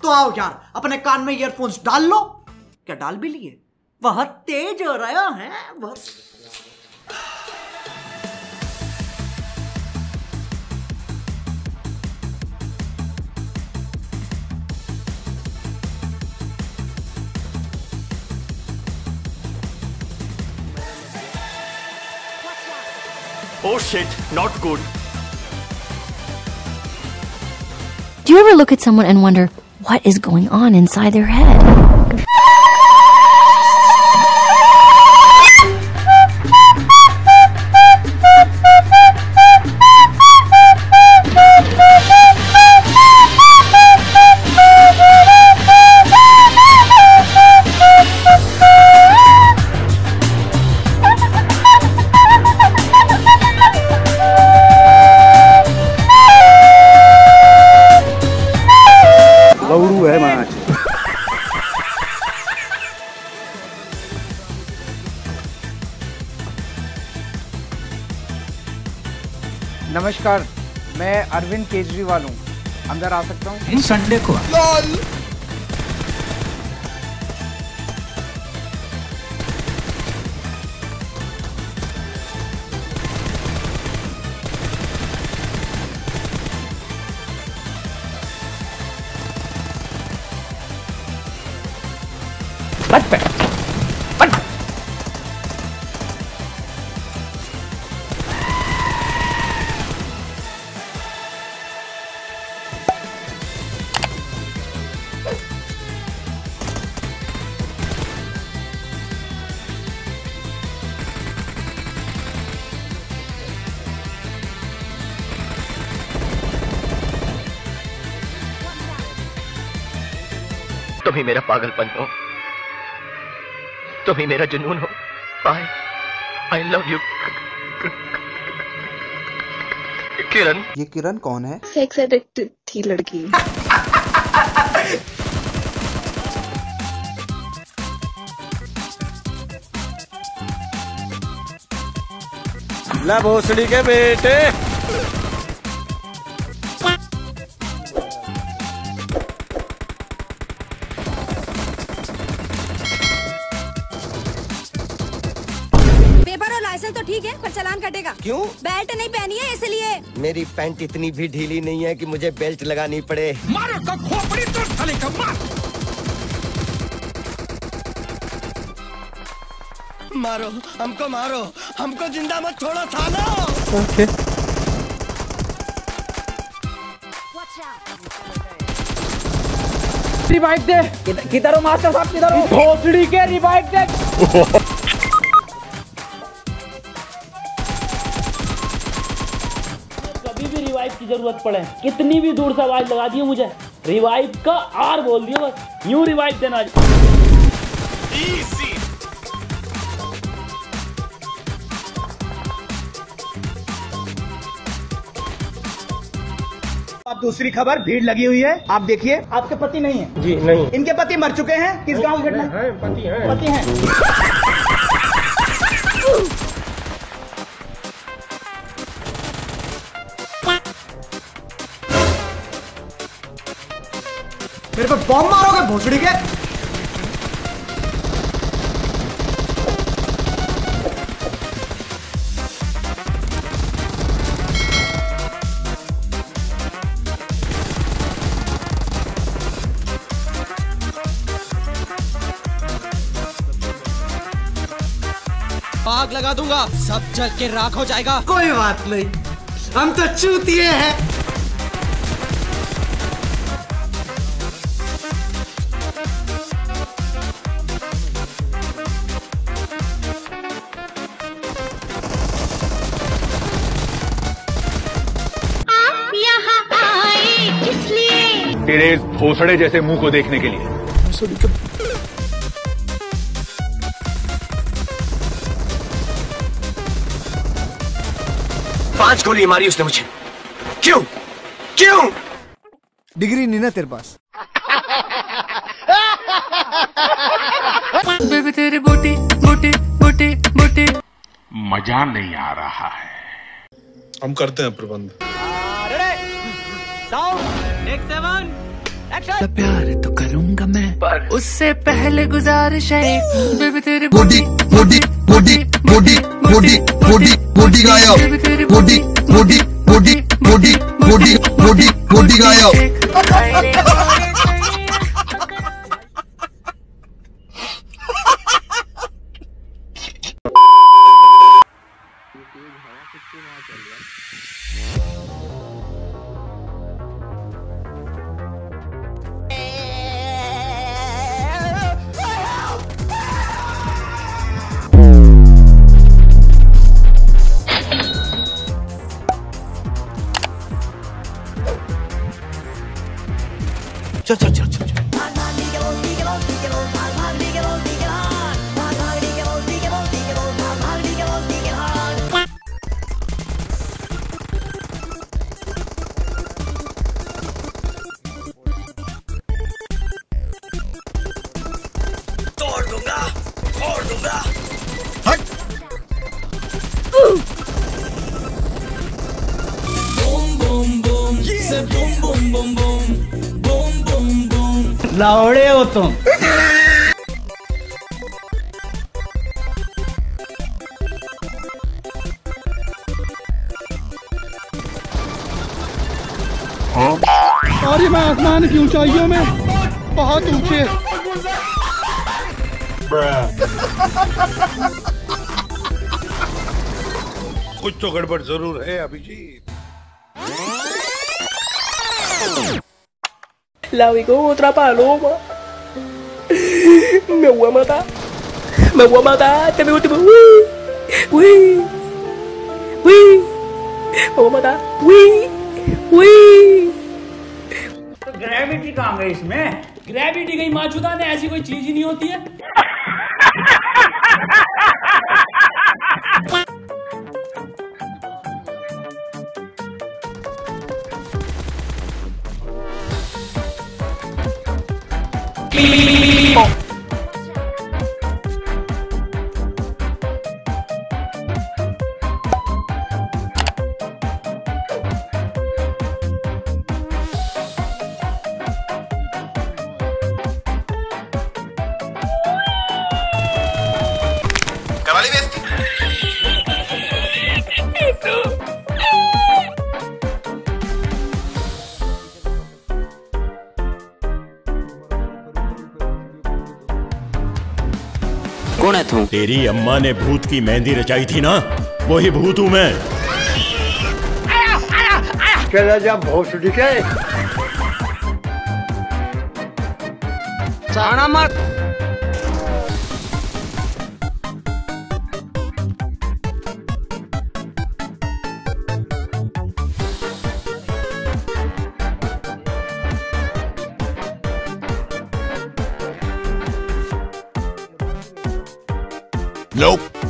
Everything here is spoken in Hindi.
तो आओ यार, अपने कान में ईयरफोन्स डाल लो। क्या डाल भी लिए? बहुत तेज हो रहा है बहुत। Oh shit, not good. Do you ever look at someone and wonder what is going on inside their head? नमस्कार, मैं अरविंद केजरीवाल हूँ। अंदर आ सकता हूँ? इन संडे को तुम ही मेरा पागलपन हो, तुम ही मेरा जुनून हो। I love you, किरण। ये किरण कौन है? सेक्स एडिक्टेड थी लड़की। ला भोसड़ी के बेटे। पेपर और लाइसेंस तो ठीक है, पर चालान कटेगा। क्यों? बेल्ट नहीं पहनी है इसलिए। मेरी पैंट इतनी भी ढीली नहीं है कि मुझे बेल्ट लगानी पड़े। मारो तो खोपड़ी तो साले का मार। मारो हमको, हमको जिंदा मत छोड़ो सालो। ओके। रिवाइव दे। किधर हो मास्टर साहब, किधर हो? भोसड़ी के रिवाइव दे। कभी भी रिवाइव की जरूरत पड़े, कितनी भी दूर से आवाज लगा दियो मुझे, रिवाइव का आर बोल दियो, बस यूं रिवाइव देना। Easy. अब दूसरी खबर, भीड़ लगी हुई है। आप देखिए, आपके पति नहीं है? जी नहीं। इनके पति मर चुके हैं। किस गांव की घटना? पति हैं। मेरे पे बॉम्ब मारोगे भोसड़ी के? आग लगा दूंगा, सब जल के राख हो जाएगा। कोई बात नहीं, हम तो चूतिए हैं। तेरे इस भोसड़े जैसे मुंह को देखने के लिए। 5 गोली मारी उसने मुझे। क्यों? क्यों? डिग्री नहीं ना तेरे पास? बेबी तेरी बूटी बूटी बूटी बूटी। मजा नहीं आ रहा है। हम करते हैं प्रबंध। Take 7, प्यार तो करूंगा मैं, पर उससे पहले गुजारिश है बेबी तेरी body body body body body body body गायब, body body body body body body body गायब। चल चल चल चल तोड़ दूंगा फोड़ दूंगा। हट। बूम बूम बूम से बूम बूम बूम बूम, लावड़े हो तुम। अरे मैं आसमान की ऊंचाइयों में बहुत ऊंचे। कुछ तो गड़बड़ जरूर है Abhijit. La ubicó otra paloma. Me voy a matar. Me voy a matar. Te me último. Uy. Uy. Me voy a matar. Uy. Uy. Gravity कहाँ गई इसमें? ग्रेविटी कहीं मौजूदा है, ऐसी कोई चीज ही नहीं होती है। कराली बेइज्जती। कौन है तू? तेरी अम्मा ने भूत की मेहंदी रचाई थी ना, वही भूत हूँ मैं। चला जा भोसड़ी के। साना मत। Nope.